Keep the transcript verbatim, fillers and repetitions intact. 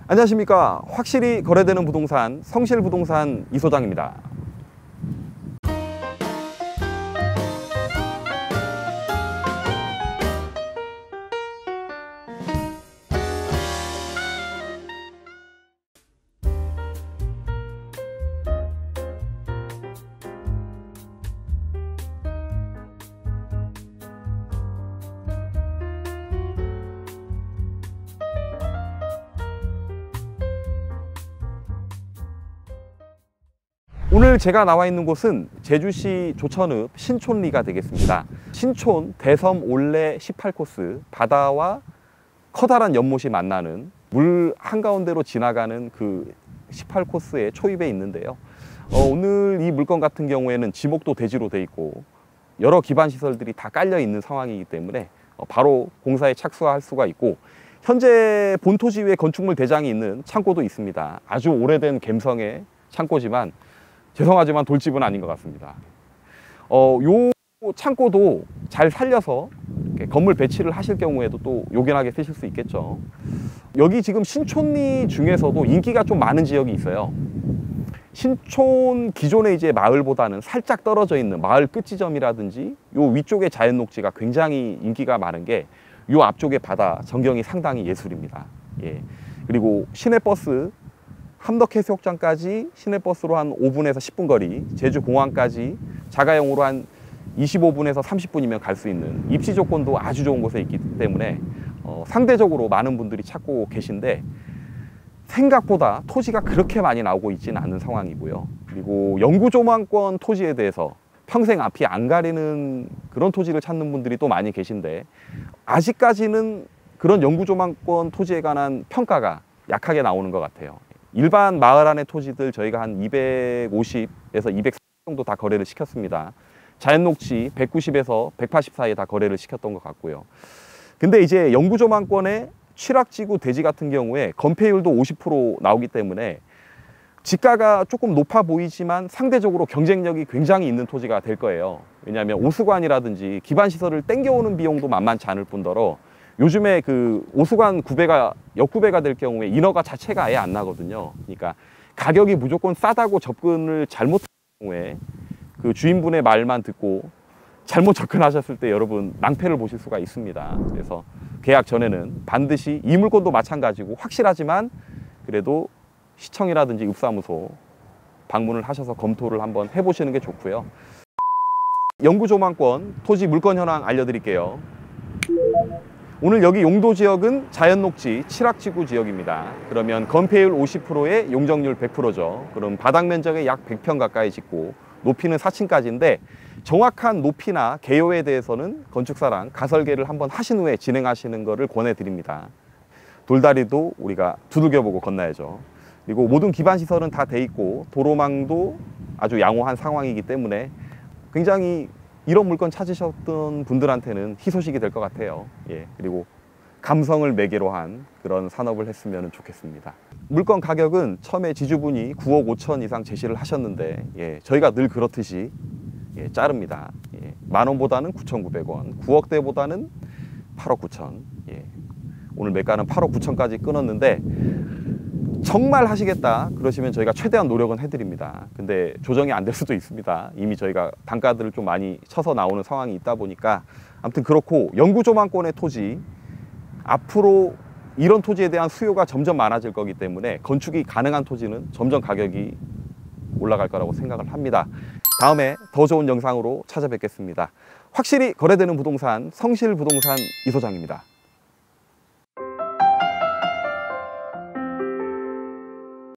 안녕하십니까. 확실히 거래되는 부동산 성실부동산 이소장입니다. 오늘 제가 나와 있는 곳은 제주시 조천읍 신촌리가 되겠습니다. 신촌 대섬 올레 십팔 코스, 바다와 커다란 연못이 만나는 물 한가운데로 지나가는 그 십팔 코스의 초입에 있는데요. 어, 오늘 이 물건 같은 경우에는 지목도 대지로 돼 있고 여러 기반 시설들이 다 깔려 있는 상황이기 때문에 어, 바로 공사에 착수할 수가 있고, 현재 본토지 위에 건축물 대장이 있는 창고도 있습니다. 아주 오래된 갬성의 창고지만 죄송하지만 돌집은 아닌 것 같습니다. 어, 요 창고도 잘 살려서 건물 배치를 하실 경우에도 또 요긴하게 쓰실 수 있겠죠. 여기 지금 신촌리 중에서도 인기가 좀 많은 지역이 있어요. 신촌 기존의 이제 마을보다는 살짝 떨어져 있는 마을 끝지점이라든지 요 위쪽의 자연 녹지가 굉장히 인기가 많은 게 요 앞쪽의 바다 전경이 상당히 예술입니다. 예. 그리고 시내버스 함덕해수욕장까지 시내버스로 한 오 분에서 십 분 거리, 제주공항까지 자가용으로 한 이십오 분에서 삼십 분이면 갈 수 있는 입지 조건도 아주 좋은 곳에 있기 때문에 어, 상대적으로 많은 분들이 찾고 계신데, 생각보다 토지가 그렇게 많이 나오고 있지는 않은 상황이고요. 그리고 영구조망권 토지에 대해서 평생 앞이 안 가리는 그런 토지를 찾는 분들이 또 많이 계신데, 아직까지는 그런 영구조망권 토지에 관한 평가가 약하게 나오는 것 같아요. 일반 마을 안의 토지들 저희가 한 이백오십에서 이백 정도 다 거래를 시켰습니다. 자연녹지 백구십에서 백팔십 사이에 다 거래를 시켰던 것 같고요. 근데 이제 영구조망권의 취락지구 대지 같은 경우에 건폐율도 오십 퍼센트 나오기 때문에 지가가 조금 높아 보이지만 상대적으로 경쟁력이 굉장히 있는 토지가 될 거예요. 왜냐하면 오수관이라든지 기반시설을 땡겨오는 비용도 만만치 않을 뿐더러 요즘에 그 오수관 구배가 역구배가 될 경우에 인허가 자체가 아예 안 나거든요. 그러니까 가격이 무조건 싸다고 접근을 잘못한 경우에 그 주인분의 말만 듣고 잘못 접근하셨을 때 여러분 낭패를 보실 수가 있습니다. 그래서 계약 전에는 반드시 이 물건도 마찬가지고 확실하지만 그래도 시청이라든지 읍사무소 방문을 하셔서 검토를 한번 해보시는 게 좋고요. 영구조망권 토지 물건 현황 알려드릴게요. 오늘 여기 용도지역은 자연녹지 칠학지구 지역입니다. 그러면 건폐율 오십 퍼센트에 용적률 백 퍼센트죠. 그럼 바닥면적에 약 백 평 가까이 짓고 높이는 사 층까지인데 정확한 높이나 개요에 대해서는 건축사랑 가설계를 한번 하신 후에 진행하시는 것을 권해드립니다. 돌다리도 우리가 두들겨보고 건너야죠. 그리고 모든 기반시설은 다 돼 있고 도로망도 아주 양호한 상황이기 때문에 굉장히 이런 물건 찾으셨던 분들한테는 희소식이 될 것 같아요. 예, 그리고 감성을 매개로 한 그런 산업을 했으면 좋겠습니다. 물건 가격은 처음에 지주분이 구억 오천 이상 제시를 하셨는데 예, 저희가 늘 그렇듯이 예, 자릅니다. 예, 만 원보다는 구천구백 원, 구억대보다는 팔억 구천. 예, 오늘 매가는 팔억 구천까지 끊었는데 정말 하시겠다 그러시면 저희가 최대한 노력은 해드립니다. 근데 조정이 안 될 수도 있습니다. 이미 저희가 단가들을 좀 많이 쳐서 나오는 상황이 있다 보니까 아무튼 그렇고, 영구조망권의 토지 앞으로 이런 토지에 대한 수요가 점점 많아질 거기 때문에 건축이 가능한 토지는 점점 가격이 올라갈 거라고 생각을 합니다. 다음에 더 좋은 영상으로 찾아뵙겠습니다. 확실히 거래되는 부동산 성실부동산 이소장입니다.